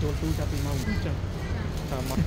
ចូលទូចាប់ពីម៉ោង2ចឹងតាមមក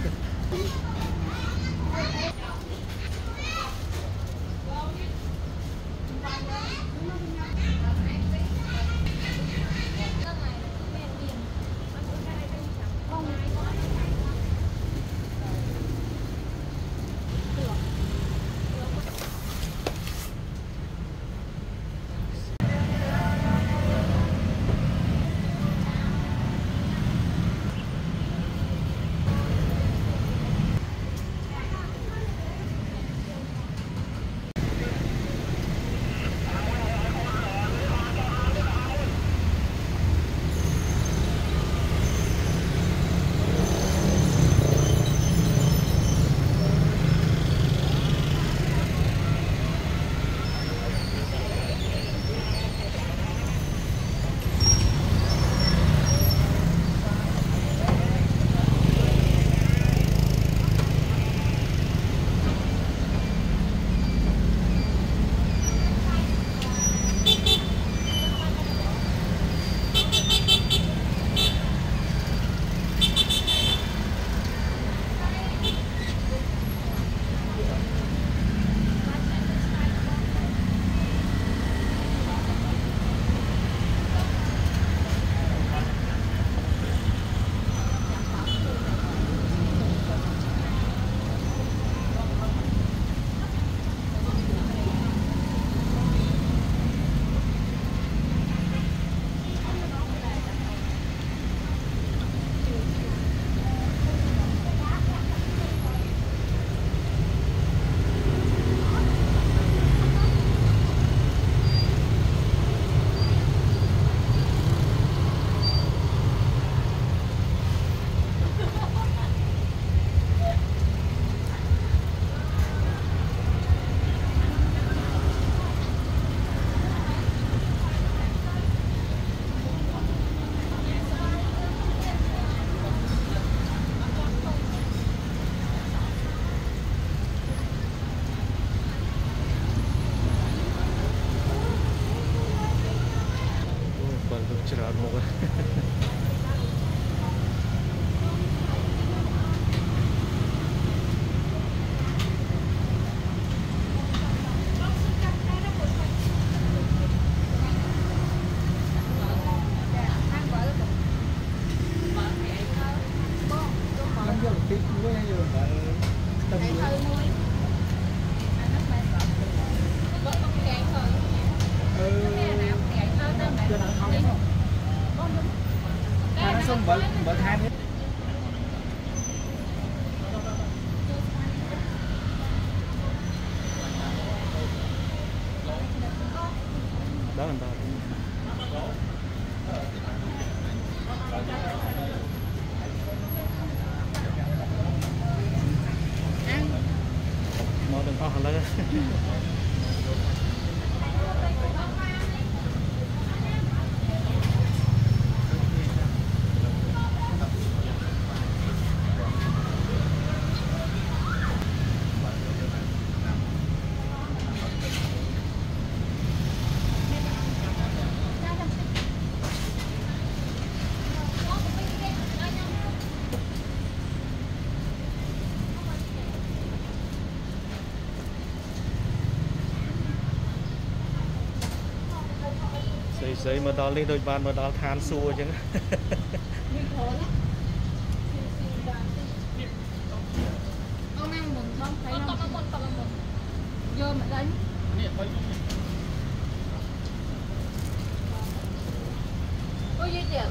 Giấy mà đó lên đôi bàn mà đó than xua chứ. Ông ăn bún không? Thấy không? Vô mà đánh. Có dây chuyền.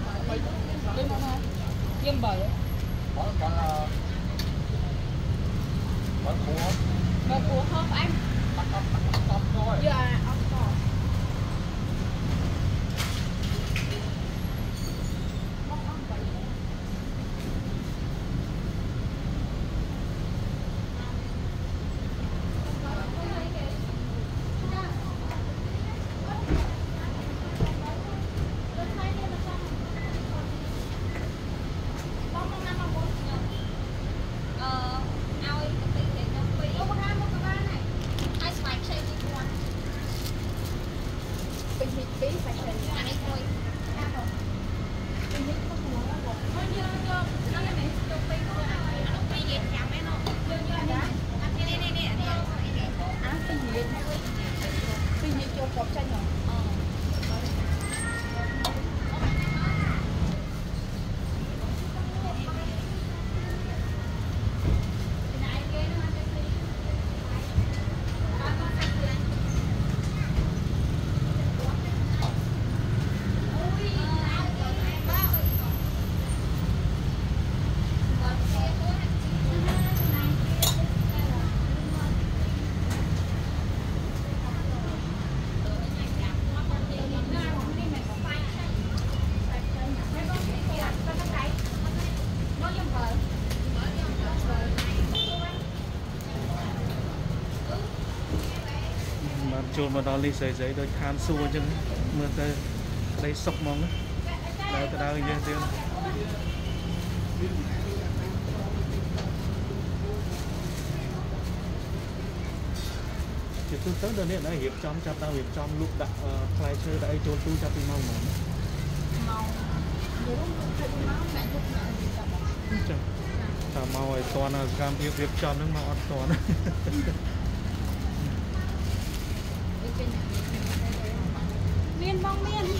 Dêm bời. Còn cua không? Còn cua không anh? Dạ, ông còn. bạn chôn mà đó ly giấy giấy đôi than xua chứ mưa tới đây sọc mong đó tới đâu như thế thì tôi tới đây này hiệp trong chặt tao hiệp trong lúc đặt play chơi đây chôn tu chặt đi mau màu nếu máu mẹ lúc mẹ gì cả ta mau ấy toàn là cam hiệp trong nó mau ăn toàn miên bông miên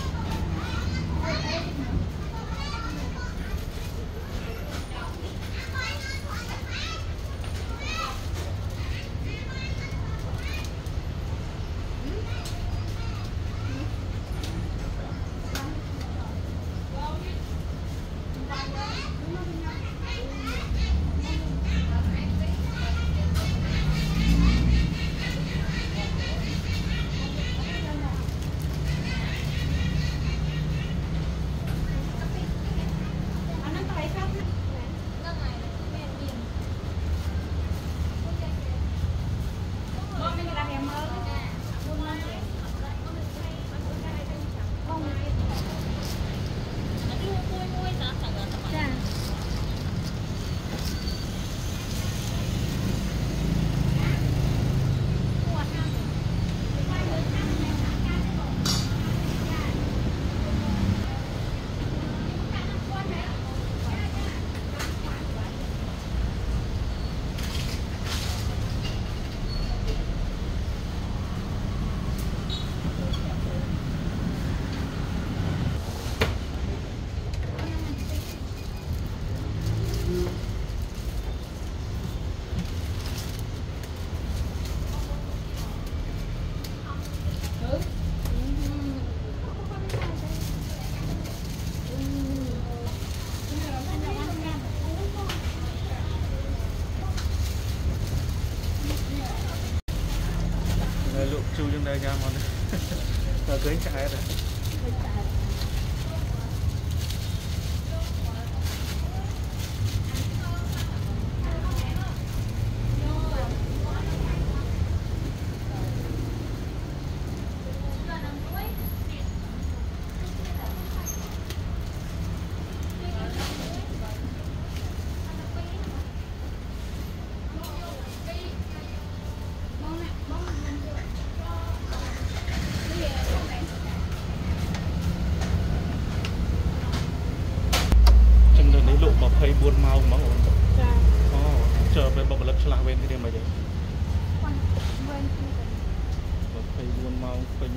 lụm chu trong đây ra món rồi cưới chạy rồi hay buôn mau mà ổn chờ về bậc lập là bên cái điểm này đấy hay buôn mau phình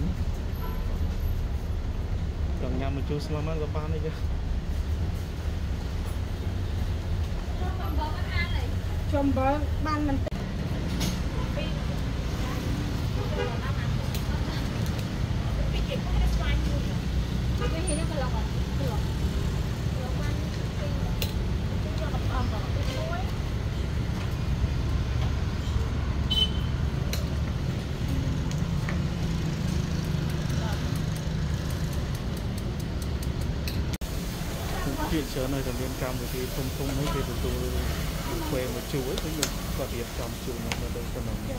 còn nhà mình chú xem mà ban này chứ chôm bơ ban mình chuyện chờ nơi còn liên cam thì không mấy cái tụi tôi quê một chú ấy ví dụ có điểm trong chú nó ở đây con nó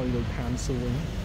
ngồi được than xuống